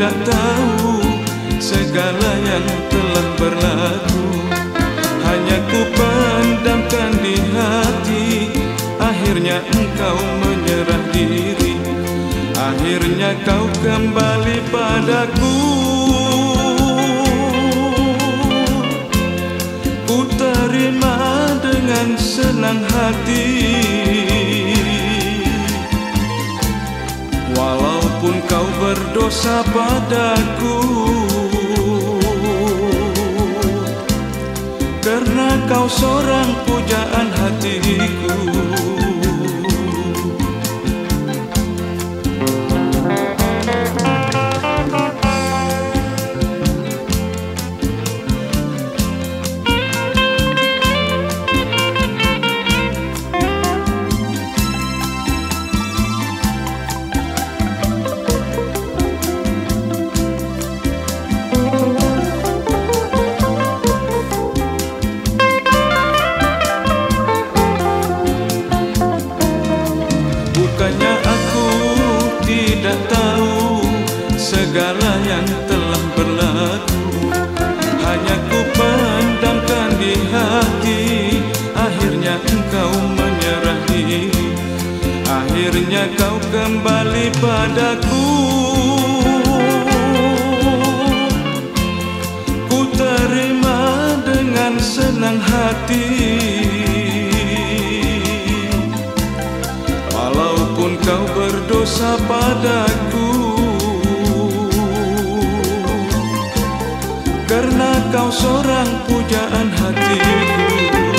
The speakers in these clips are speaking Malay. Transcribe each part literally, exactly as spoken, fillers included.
tidak tahu segala yang telah berlaku. Hanya ku pendamkan di hati, akhirnya engkau menyerah diri. Akhirnya kau kembali padaku. Ku terima dengan senang hati, walaupun kau berdosa padaku. Karena kau seorang pujaan hatiku. Bukannya aku tidak tahu segala yang telah berlaku. Hanya ku pendamkan di hati, akhirnya engkau menyerah diri. Akhirnya kau kembali padaku. Ku terima dengan senang hati, walaupun kau berdosa padaku. Karena kau seorang pujaan hatiku.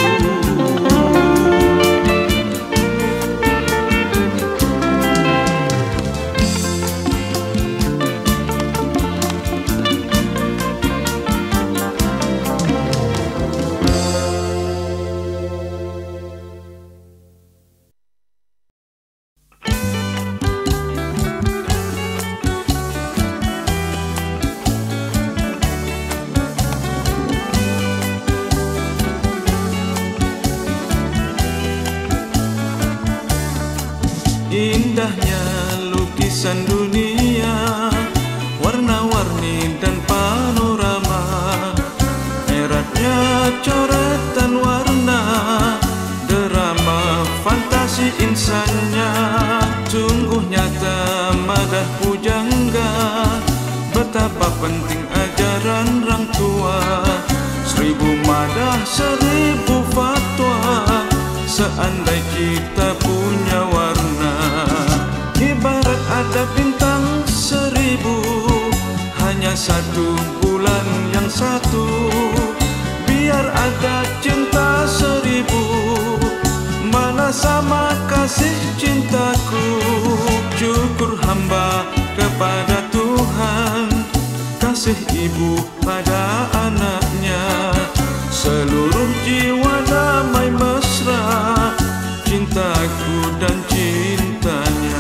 Indahnya lukisan dunia, warna-warni dan panorama, eratnya coretan warna, drama fantasi insannya. Sungguh nyata madah pujangga, betapa penting ajaran orang tua. Seribu madah seribu fatwa, seandai kita punya warna. Ibarat ada bintang seribu, hanya satu bulan yang satu. Biar ada cinta seribu, mana sama kasih cintaku. Syukur hamba kepada Tuhan, kasih ibu pada anaknya. Seluruh jiwa damai mesra, cintaku dan cintanya.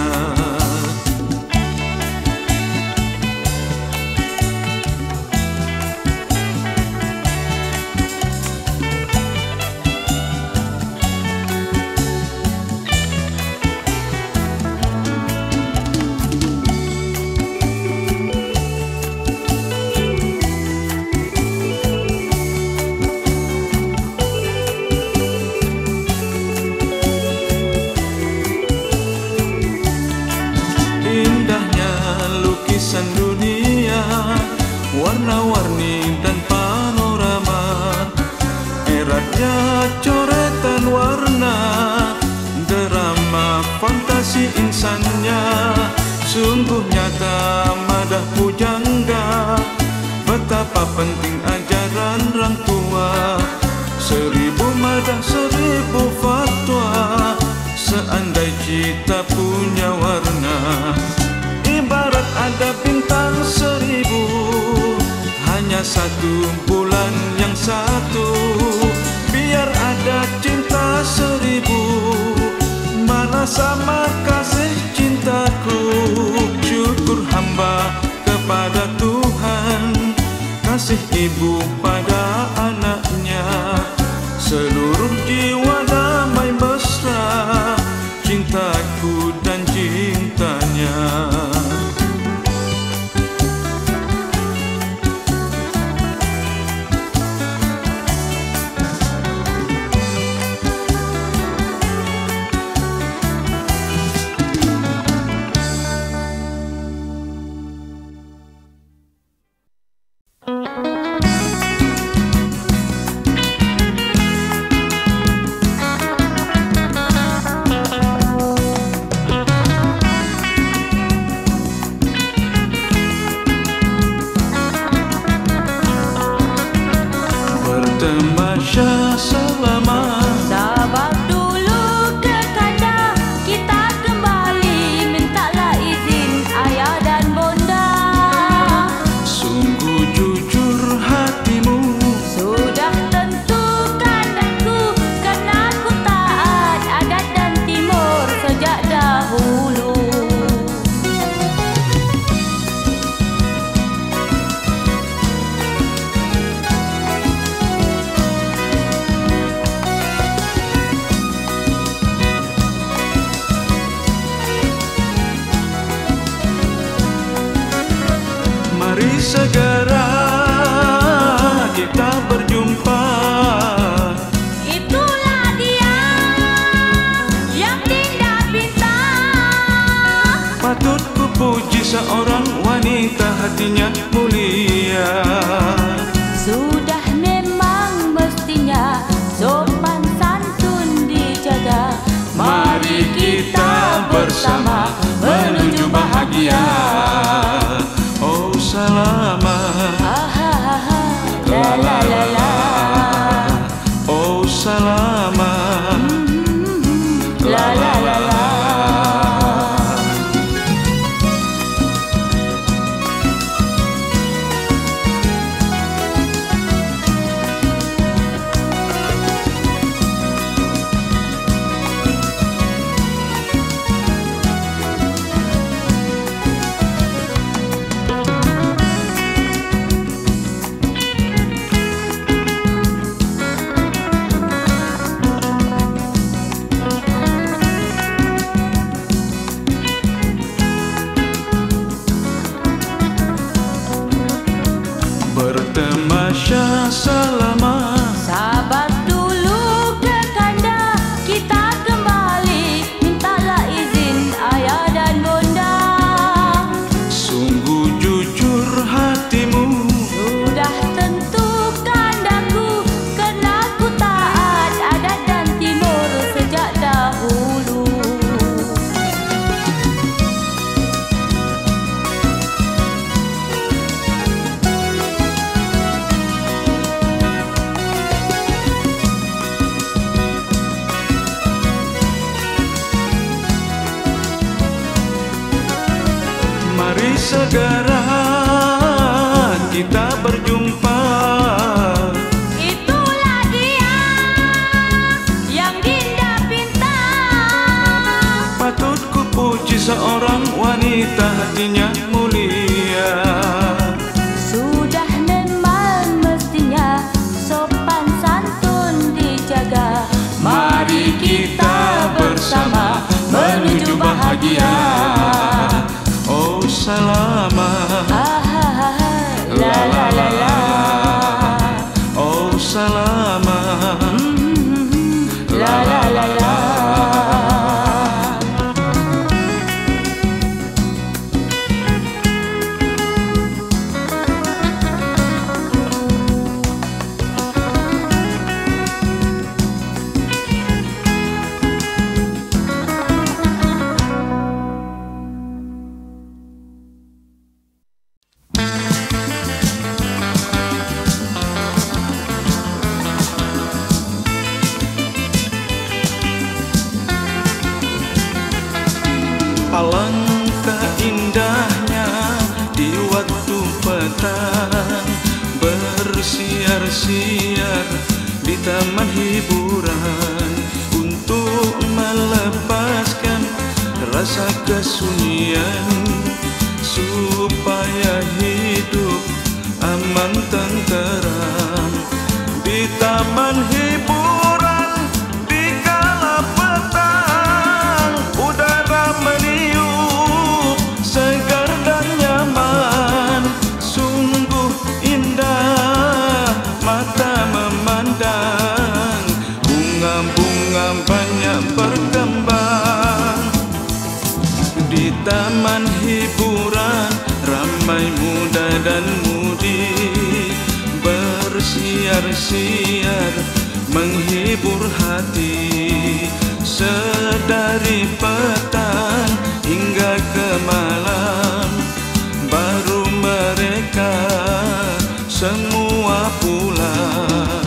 Lukisan dunia, warna-warni dan panorama, eratnya coretan warna, drama fantasi insannya. Sungguh nyata madah pujangga, betapa penting ajaran orang tua. Seribu madah seribu fatwa, seandai kita punya warna. Ibarat ada bintang seribu, hanya satu bulan yang satu. Biar ada cinta seribu, mana sama kasih cintaku. Syukur hamba kepada Tuhan, kasih ibu pada anaknya. Seluruh jiwa damai mesra, cintaku dan cintanya. Mari segera kita berjumpa. Itulah dia yang tidak bintang. Patut ku puji seorang wanita hatinya mulia. Sudah memang mestinya sopan santun dijaga. Mari kita bersama menuju bahagia. Oh selamat, La la la la. oh selamat, La la la la. bertemasya selama. Sabar dulu ke kanda, kita kembali. Mintalah izin ayah dan bunda. Sungguh jujur hatimu, Sudah tentu kandaku, kena ku taat adat dan timur sejak dahulu. mari segera kita berjumpa. Itulah dia yang dinda pinta. Patut ku puji seorang wanita hatinya mulia. Sudah memang mestinya sopan santun dijaga. Mari kita bersama menuju bahagia. Oh selamat, La la la la. oh selamat, La la la la. Alangkah indahnya di waktu petang, bersiar-siar di taman hiburan, untuk melepaskan rasa kesunyian, supaya hidup aman tenteram di taman hiburan. Di kala petang udara meniup segar dan nyaman, sungguh indah mata memandang. Bunga-bunga banyak berkembang di taman hiburan, ramai muda dan mudi bersiar-siar menghibur hati. Sedari petang hingga ke malam, baru mereka semua pulang.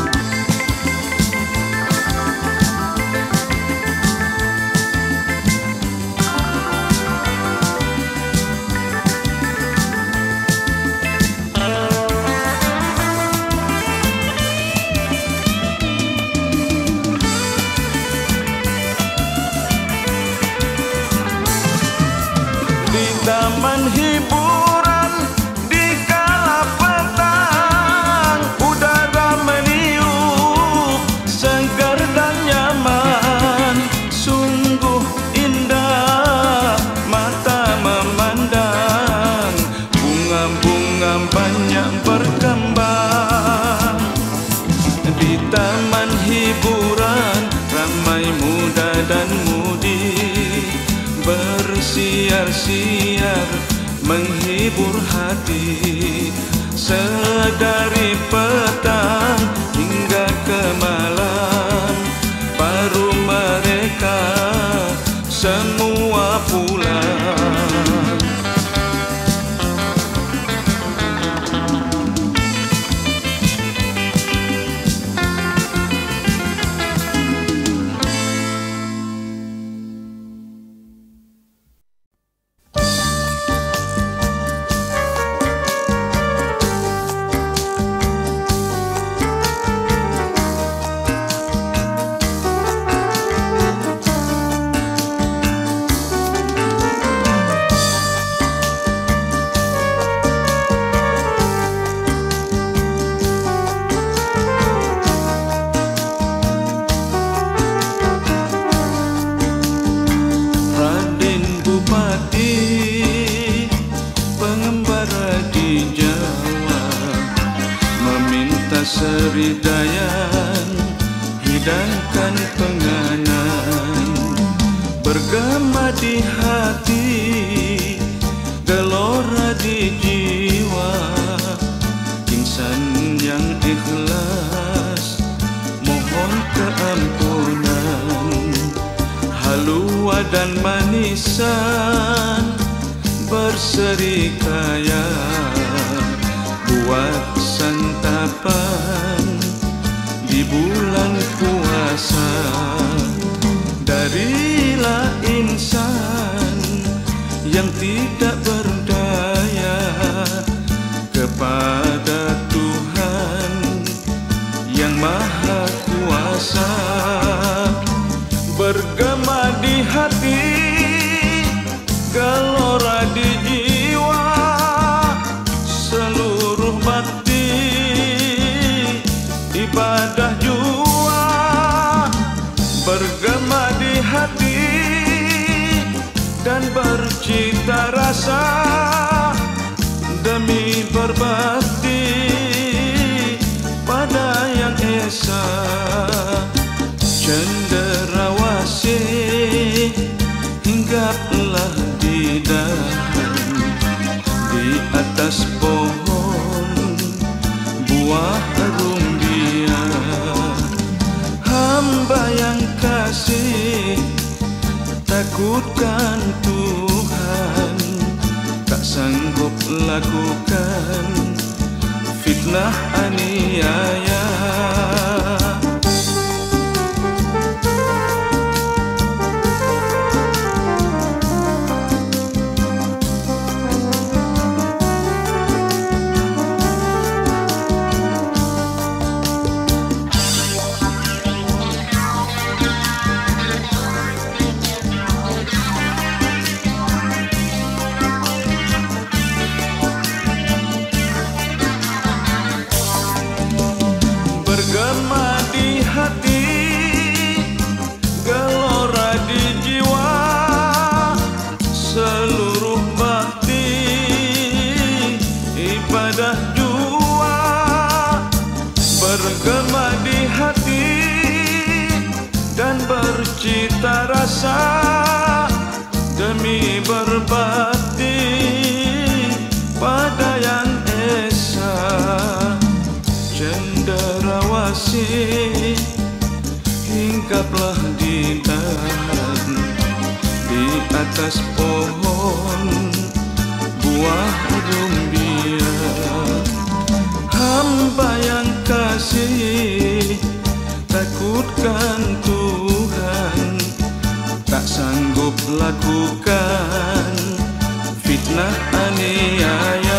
Di taman hiburan di kala petang, udara meniup segar dan nyaman, sungguh indah mata memandang. Bunga-bunga siar-siar menghibur hati. Sedari petang hingga ke malam, baru mereka semua pulang. Seridayan hidangkan penganan, bergema di hati, gelora di jiwa. Insan yang ikhlas mohon keampunan, halua dan manisan berserikaya buat santapan di bulan puasa. Darilah insan yang tidak berdaya kepada Tuhan yang Maha Kuasa. Bergema di hati, gelora di jiwa, seluruh bakti ibadah jua. Bergema di hati dan bercita rasa demi berbakti pada Yang Esa. Cenderawasih hinggaplah di dahan, di atas pohon buah rumbia. Hamba yang kasih takutkan Tuhan, tak sanggup lakukan fitnah aniaya. Bergema di hati, gelora di jiwa, seluruh bakti ibadah jua. Bergema di hati dan bercita rasa demi berbakti pada Yang Esa. Cenderawasih hinggaplah di dahan, di atas pohon buah rumbia. Hamba yang kasih takutkan Tuhan, tak sanggup lakukan fitnah aniaya.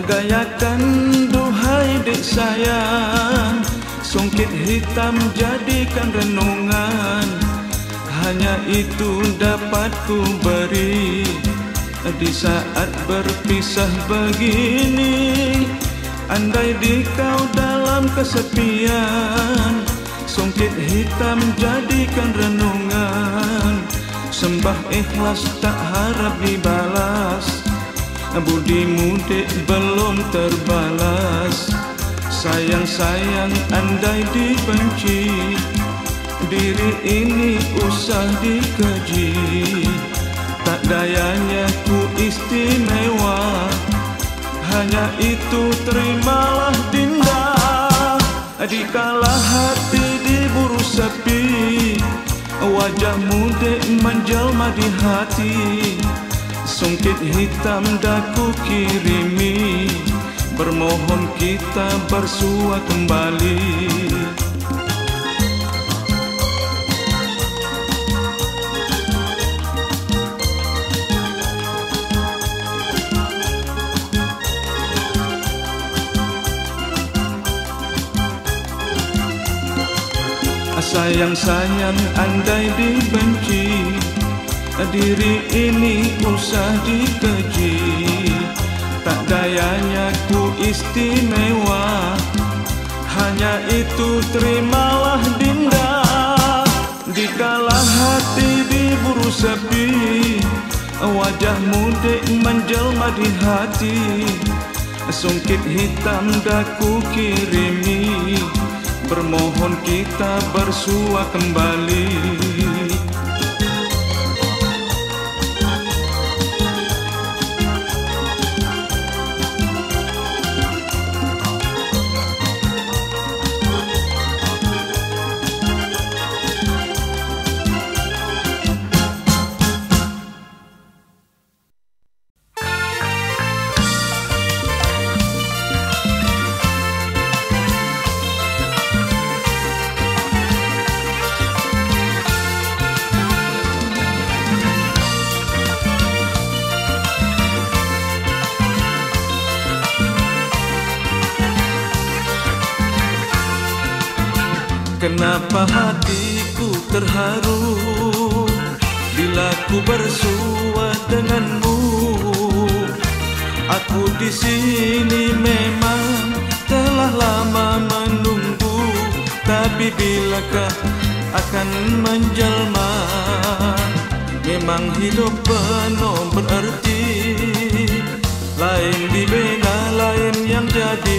Gayakan duhai dek sayang, songket hitam jadikan renungan. Hanya itu dapat ku beri di saat berpisah begini. Andai di kau dalam kesepian, songket hitam jadikan renungan. Sembah ikhlas tak harap dibalas, budimu dek belum terbalas. Sayang-sayang andai dibenci, diri ini usah dikaji. Tak dayanya ku istimewa, hanya itu terimalah dinda. Dikala hati diburu sepi, wajahmu dek menjelma di hati. Songket hitam dah ku kirimi, bermohon kita bersua kembali. Sayang-sayang andai dibenci, diri ini usah dikeji. Tak dayanya ku istimewa, hanya itu terimalah dinda. Dikala hati diburu sepi, wajahmu dek menjelma di hati. Songket hitam dah ku kirimi, bermohon kita bersua kembali. Kenapa hatiku terharu bila ku bersua denganmu? Aku di sini memang telah lama menunggu, tapi bilakah akan menjelma? Memang hidup penuh berarti, lain dibina lain yang jadi.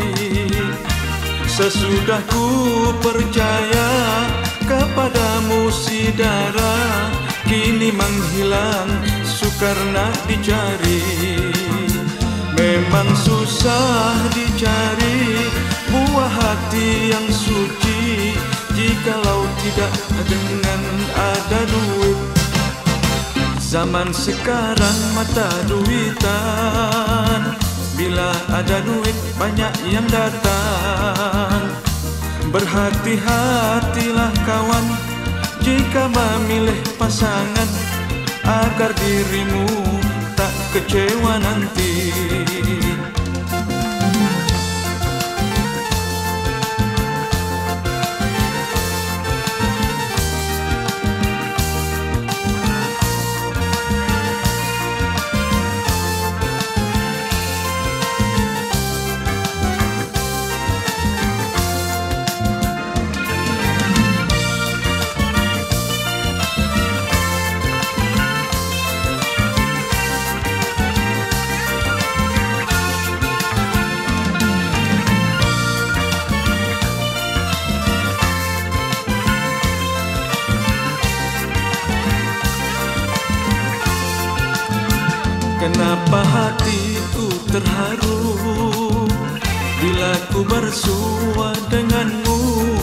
Sesudah ku percaya kepadamu si dara, kini menghilang sukar nak dicari. Memang susah dicari buah hati yang suci, jikalau tidak dengan ada duit. Zaman sekarang mata duitan, bila ada duit banyak yang datang. Berhati-hatilah kawan jika memilih pasangan, agar dirimu tak kecewa nanti. Kenapa hatiku terharu bila ku bersua denganmu?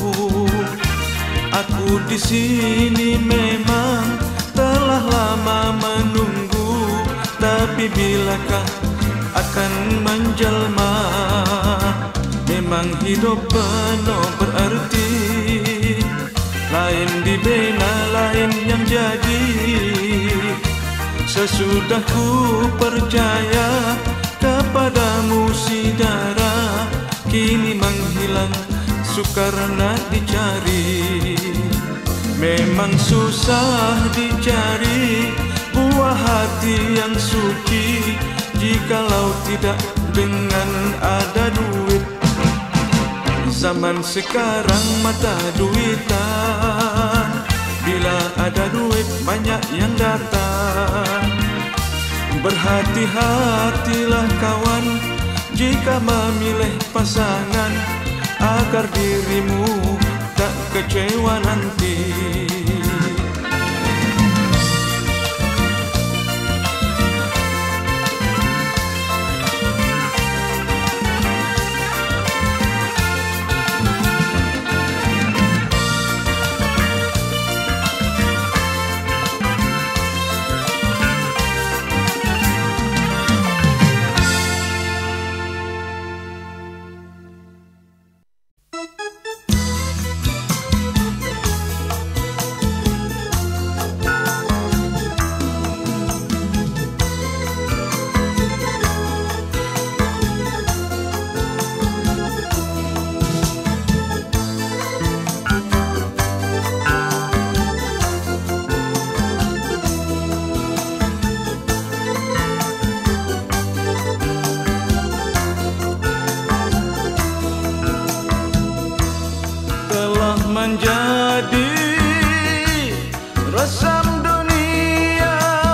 Aku di sini memang telah lama menunggu, tapi bilakah akan menjelma? Memang hidup penuh berarti, lain dibina lain yang jadi. Sesudah ku percaya padamu si darah kini menghilang, sukar nak dicari. Memang susah dicari buah hati yang suci, jikalau tidak dengan ada duit. Zaman sekarang mata duitan, bila ada duit banyak yang datang. Berhati-hatilah kawan jika memilih pasangan, agar dirimu tak kecewa nanti. Menjadi resam dunia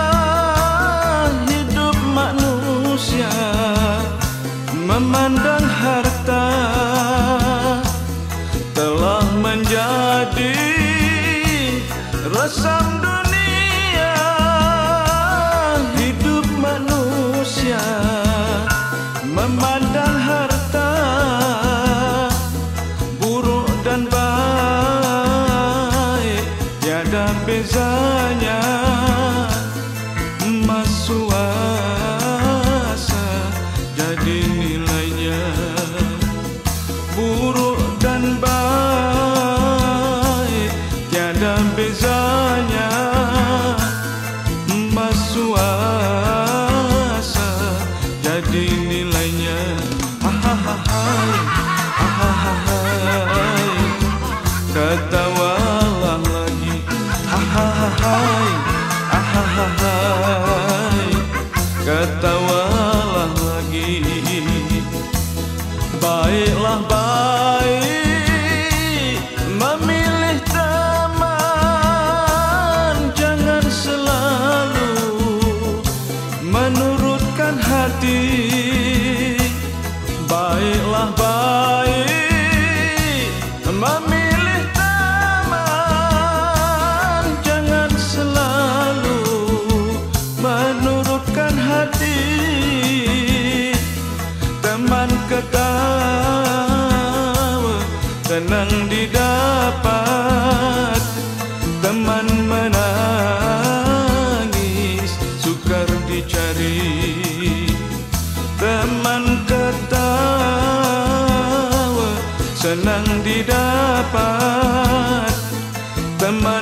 hidup manusia, memandang harta telah menjadi resam dunia hidup manusia, memandang harta buruk dan baik tiada bezanya. Emas suasa jadi nilainya, buruk dan baik tiada bezanya. Emas suasa jadi nilainya. Ahahahai, ahahahai, ketawalah lagi. Ahahahai, ahahahai, ketawalah lagi. Baiklah baik memilih teman, jangan selalu menurutkan hati. Baiklah baik memilih teman, jangan selalu menurutkan hati. Teman ketawa senang didapat, teman menangis sukar dicari. Teman ketawa senang didapat, teman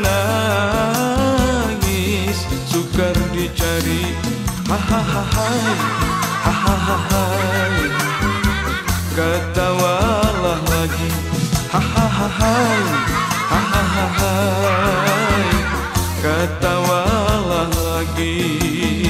menangis sukar dicari. Ahahahai, ahahahai, ketawalah lagi. Ahahahai, ahahahai, ketawalah lagi.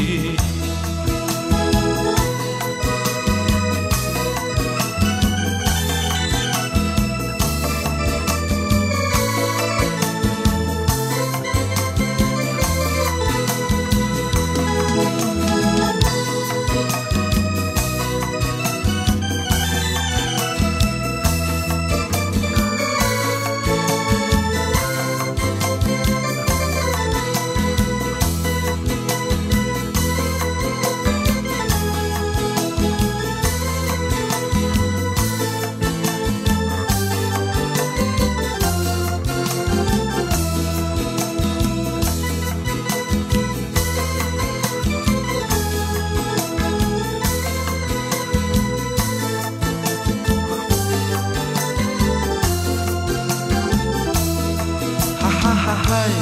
Ahahahai,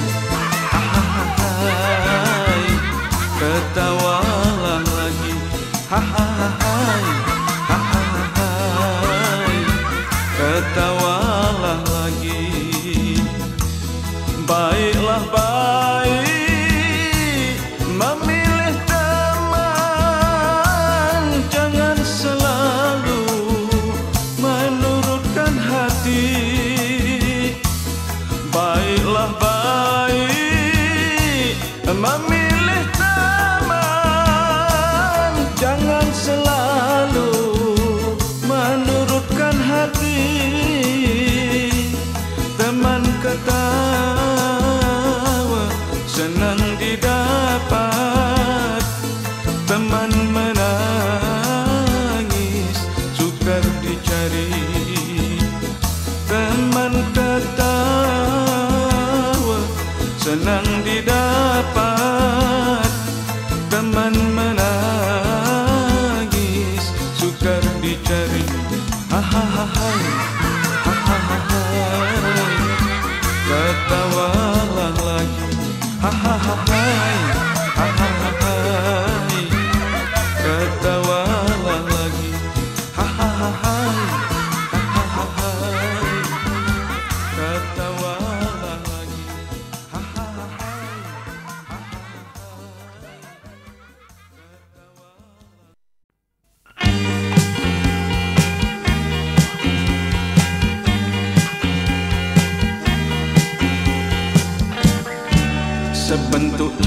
ahahahai, ketawalah lagi. Hahaha.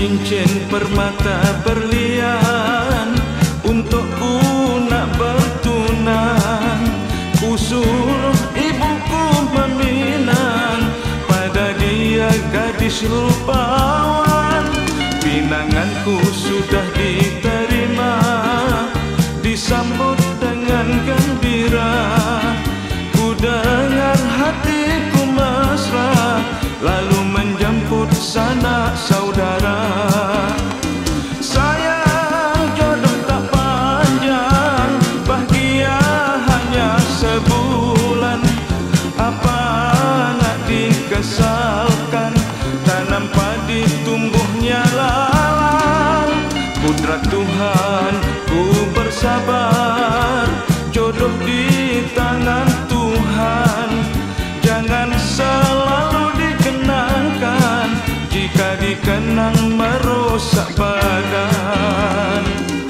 cincin permata berlian untukku nak bertunang. Ku suruh ibuku meminang pada dia gadis rupawan. Pinanganku sudah diterima, disambut dengan gembira. Ku dengar hatiku mesra, lalu menjemput sanak saudara. Sayang jodoh tak panjang, bahagia hanya sebulan. Apa nak dikesalkan, tanam padi tumbuhnya lalang. Kudrat Tuhan ku bersabar, jodoh di tangan Tuhan. Jangan selalu dikenangkan, jika dikenang merosak badan.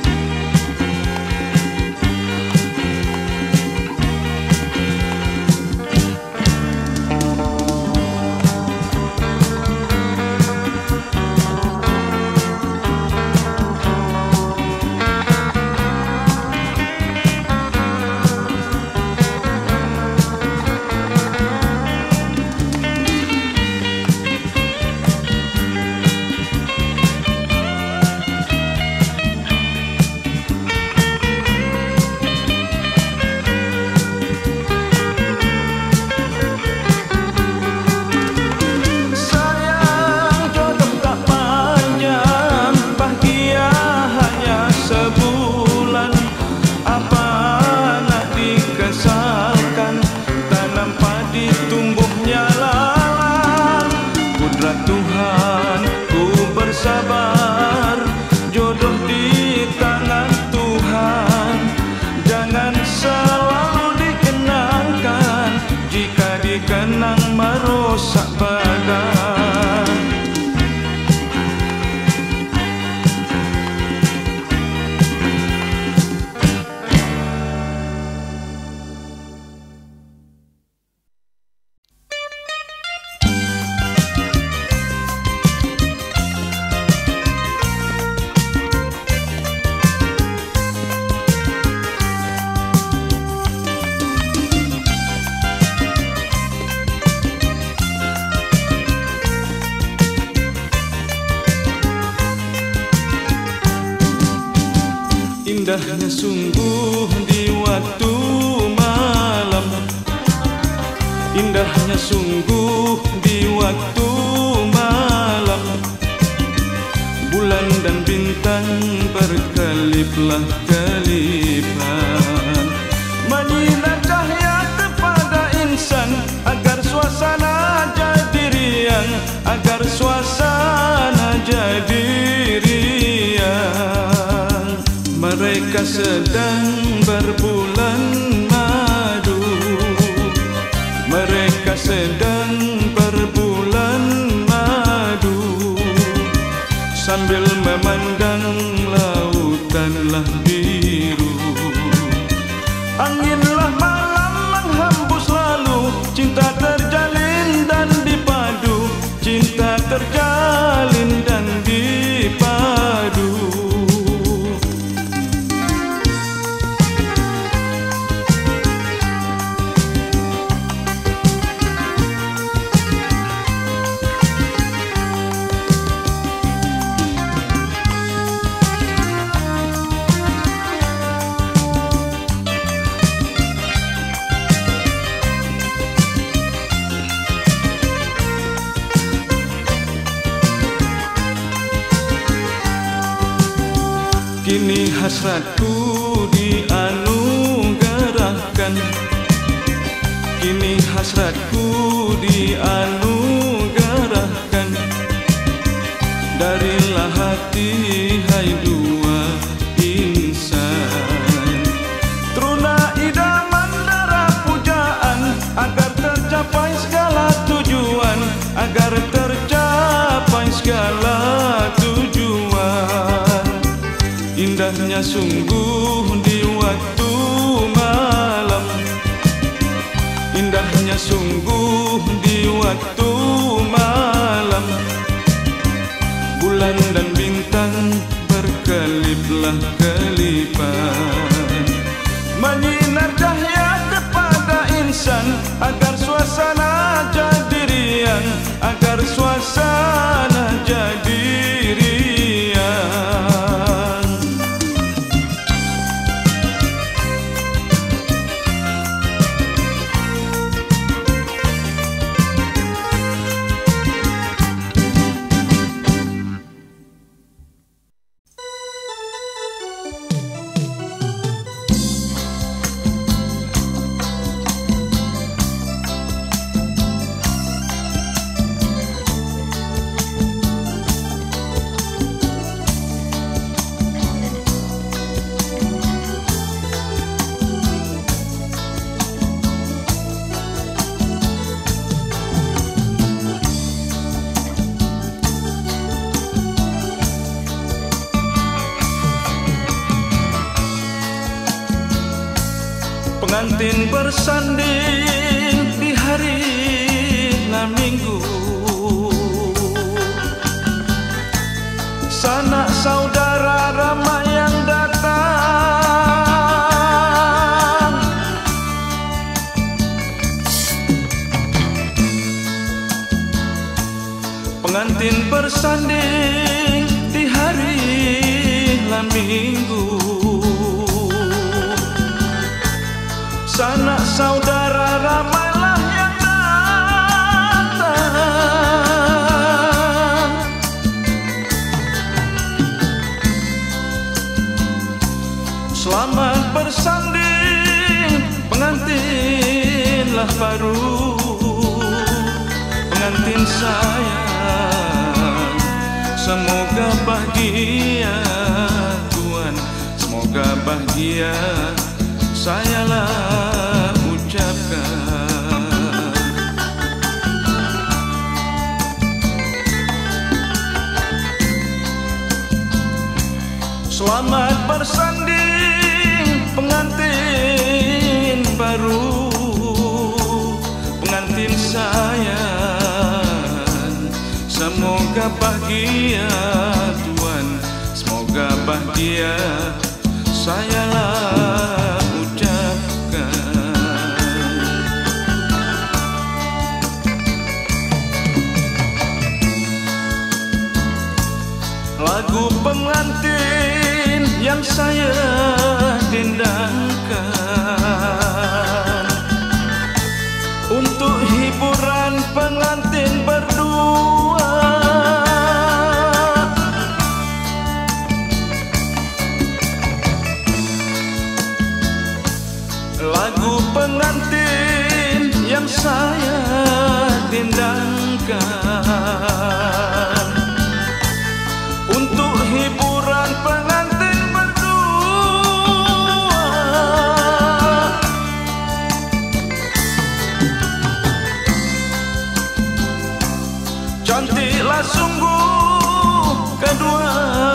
Tuhan ku bersabar, jodoh di tangan Tuhan. Jangan selalu dikenangkan, jika dikenang merosak badan. Indahnya sungguh di waktu malam, indahnya sungguh di waktu malam. Bulan dan bintang berkeliplah kelipan, menyinar cahaya kepada insan, agar suasana jadi riang, agar suasana jadi riang. Mereka sedang berbulan madu, mereka sedang berbulan madu, sambil memandang lautanlah biru. Anginlah malam menghembus lalu, cinta terjalin dan dipadu, cinta terjalin dan dipadu. Kini hasratku dianugerahkan, kini hasratku dianugerahkan. Darilah hati hai dua insan, teruna idaman darah pujaan, agar tercapai segala tujuan, agar tercapai segala tujuan. Indahnya sungguh di waktu malam, indahnya sungguh di waktu malam. bulan dan bintang berkeliplah kelipan, menyinar cahaya kepada insan agar suasana jadi riang, agar suasana jadi riang. Pengantin bersanding di hari Minggu, sanak saudara ramai yang datang. Pengantin bersanding di hari Minggu, sanak saudara ramailah yang datang. Selamat bersanding pengantinlah baru, pengantin sayang, semoga bahagia Tuhan, semoga bahagia sayalah ucapkan. Selamat bersanding pengantin baru, pengantin sayang, semoga bahagia Tuhan, semoga bahagia sayalah lagu pengantin yang saya dendangkan untuk hiburan pengantin berdua. Lagu pengantin yang saya dendangkan untuk hiburan pengantin berdua. Cantiklah sungguh kedua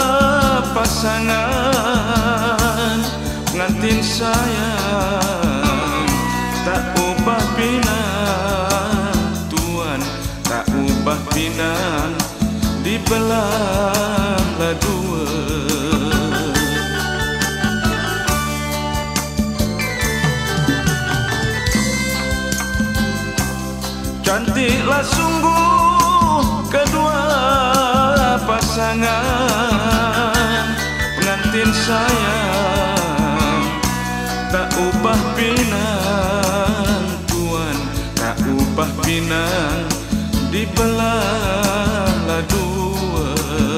pasangan, pengantin sayang, tak ubah pinang Tuhan, tak ubah pinang dibelahlah dua. Cantiklah sungguh kedua pasangan, pengantin sayang, tak ubah pinang Tuhan, tak ubah pinang dibelahlah dua.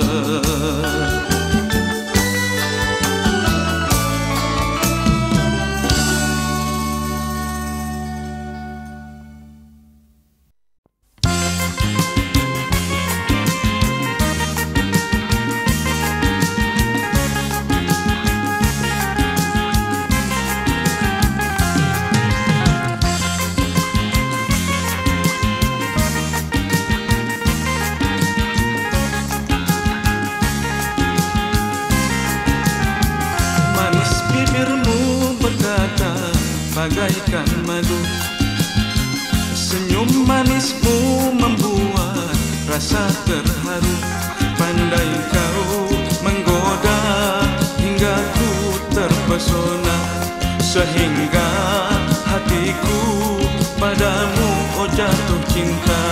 Bagaikan madu, senyum manismu membuat rasa terharu. Pandai mempesona, sehingga hatiku padamu oh jatuh cinta.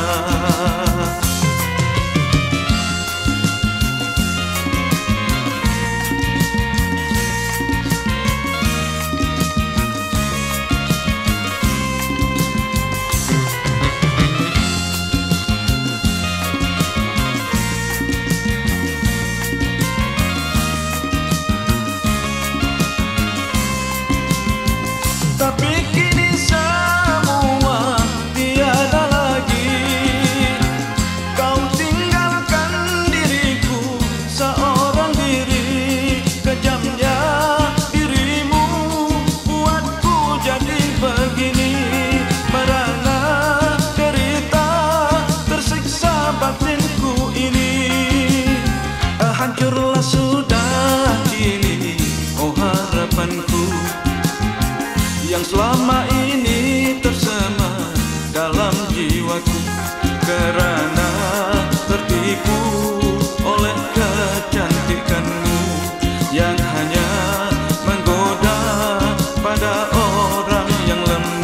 Tapi kini semua tiada lagi, kau tinggalkan diriku seorang diri. Kejamnya dirimu buatku jadi begini, merana derita tersiksa batinku ini. Hancurlah sudah kini oh harapanku yang selama ini tersema dalam jiwaku, kerana tertipu oleh kecantikanmu yang hanya menggoda pada orang yang lemah.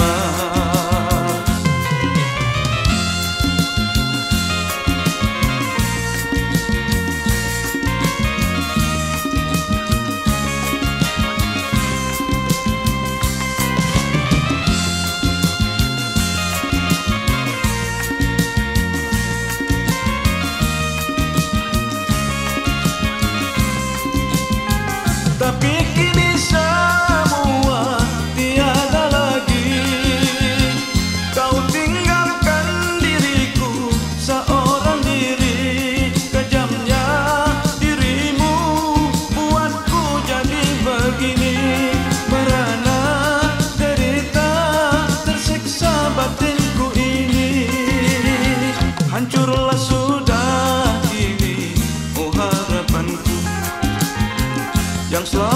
Tapi kini semua tiada lagi, kau tinggalkan diriku seorang diri. Kejamnya dirimu buatku jadi begini, merana derita tersiksa batinku ini. Hancurlah sudah kini oh harapanku yang selalu